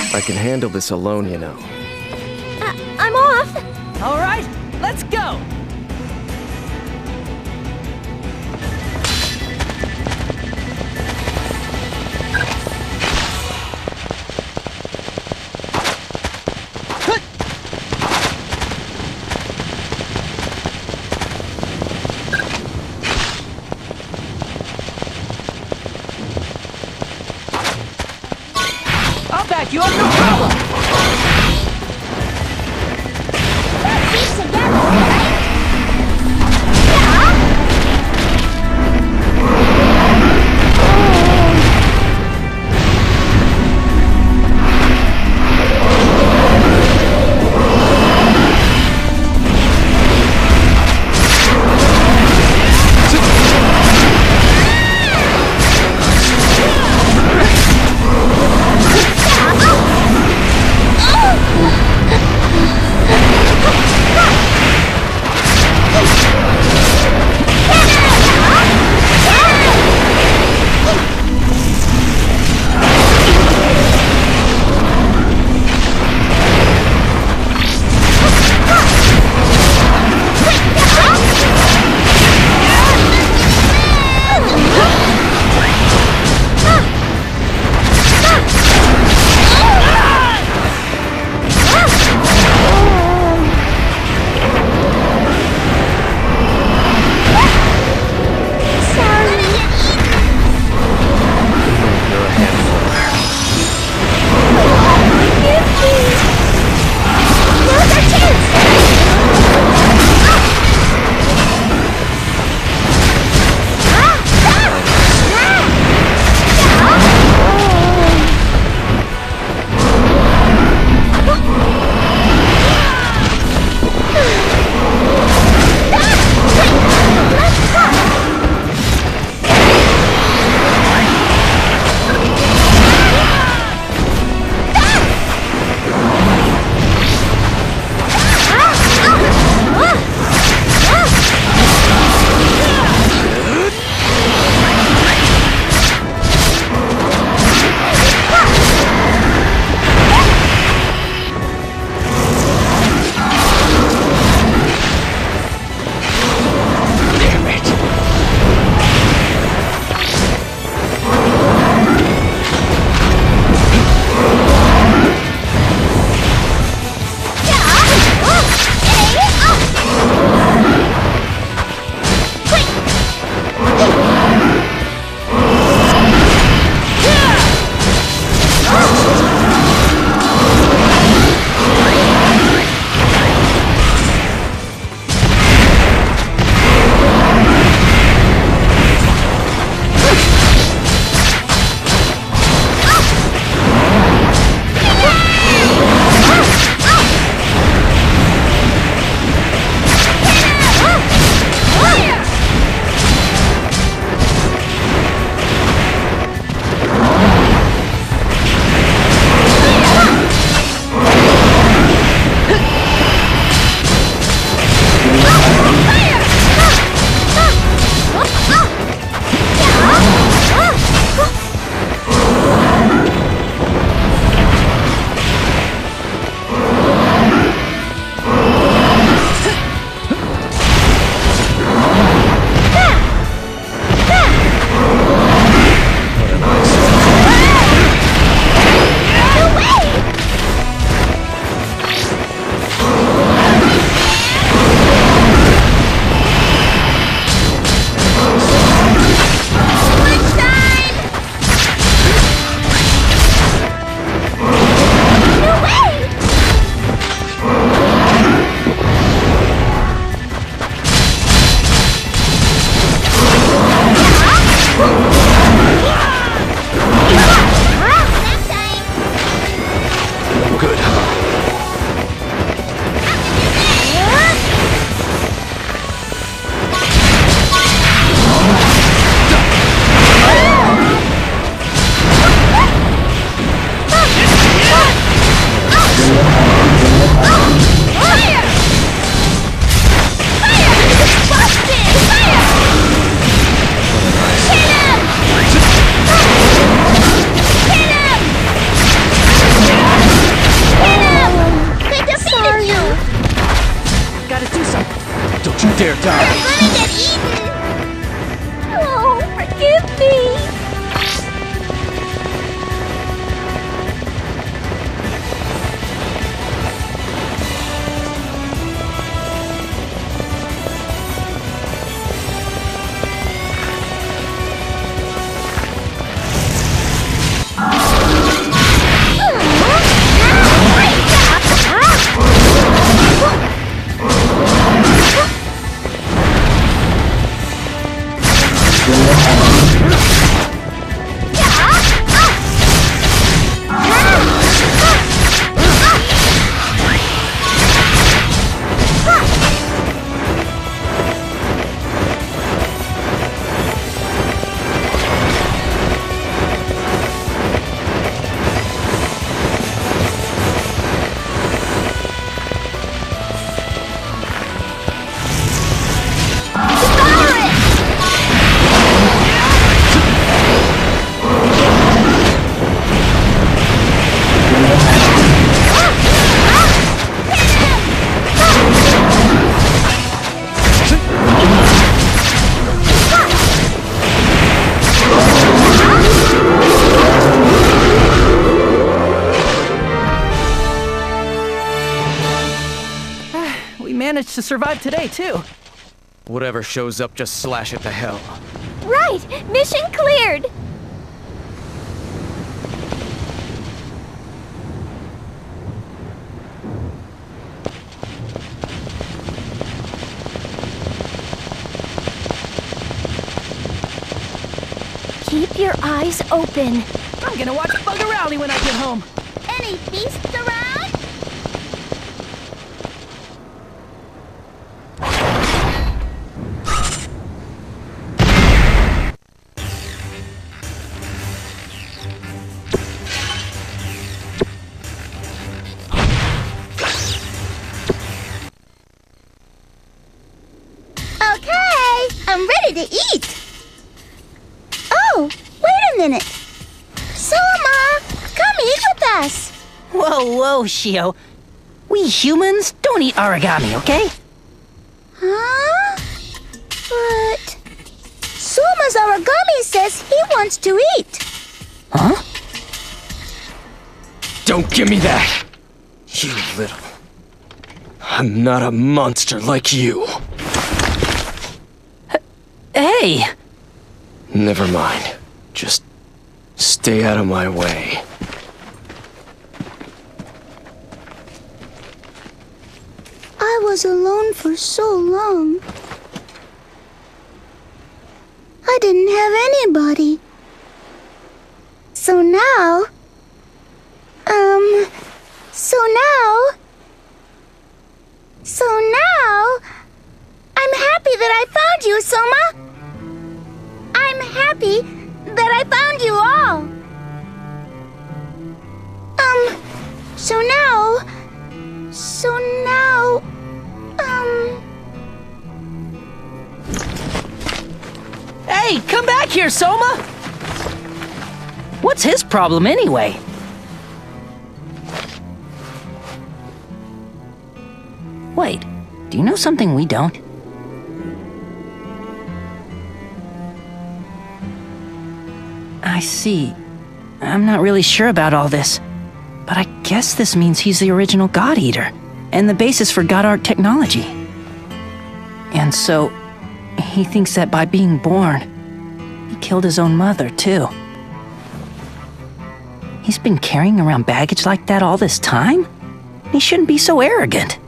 I can handle this alone, you know. I'm off! All right, let's go! I'll back you up, no problem! Let's be together, right? Yeah! darling. gonna get eaten! Oh, forgive me! Managed to survive today, too. Whatever shows up, just slash it to hell. Right! Mission cleared! Keep your eyes open. I'm gonna watch Bugger Rally when I get home. Any beasts around? I'm ready to eat! Oh, wait a minute! Soma, come eat with us! Whoa, Shio. We humans don't eat origami, okay? Huh? But... Soma's origami says he wants to eat! Huh? Don't give me that! You little... I'm not a monster like you. Hey! Never mind. Just stay out of my way. I was alone for so long. I didn't have anybody. So now... So now... I'm happy that I found you, Soma! I'm happy that I found you all! So now... Hey, come back here, Soma! What's his problem anyway? Wait, do you know something we don't? I see. I'm not really sure about all this, but I guess this means he's the original God Eater, and the basis for God Art technology. And so, he thinks that by being born, he killed his own mother, too. He's been carrying around baggage like that all this time? He shouldn't be so arrogant.